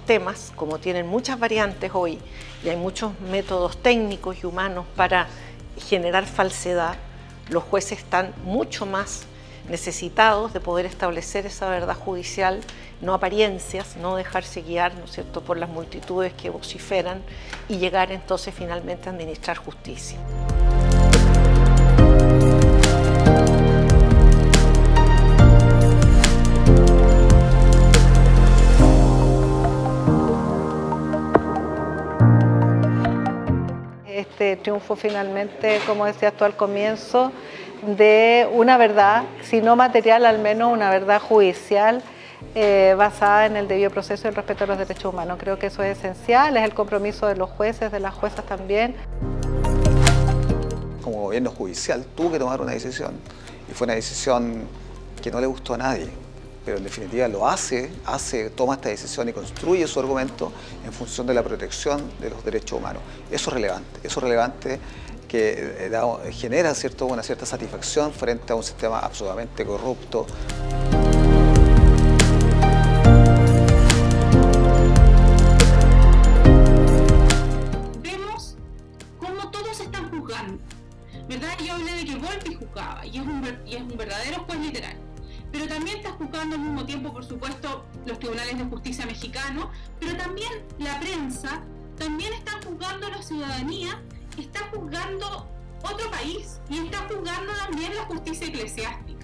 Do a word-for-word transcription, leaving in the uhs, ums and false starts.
sistemas, como tienen muchas variantes hoy y hay muchos métodos técnicos y humanos para generar falsedad, los jueces están mucho más necesitados de poder establecer esa verdad judicial, no apariencias, no dejarse guiar, ¿no es cierto?, por las multitudes que vociferan y llegar entonces finalmente a administrar justicia. Este triunfo finalmente, como decías tú al comienzo, de una verdad, si no material, al menos una verdad judicial eh, basada en el debido proceso y el respeto a los derechos humanos. Creo que eso es esencial, es el compromiso de los jueces, de las juezas también. Como gobierno judicial tuvo que tomar una decisión y fue una decisión que no le gustó a nadie, pero en definitiva lo hace, hace, toma esta decisión y construye su argumento en función de la protección de los derechos humanos. Eso es relevante, eso es relevante que eh, da, genera cierto, una cierta satisfacción frente a un sistema absolutamente corrupto. Vemos cómo todos están juzgando, ¿verdad? Yo hablé de que Volpi juzgaba y es un, y es un verdadero juez literal. Pero también está juzgando al mismo tiempo, por supuesto, los tribunales de justicia mexicanos, pero también la prensa, también está juzgando a la ciudadanía, está juzgando otro país y está juzgando también la justicia eclesiástica.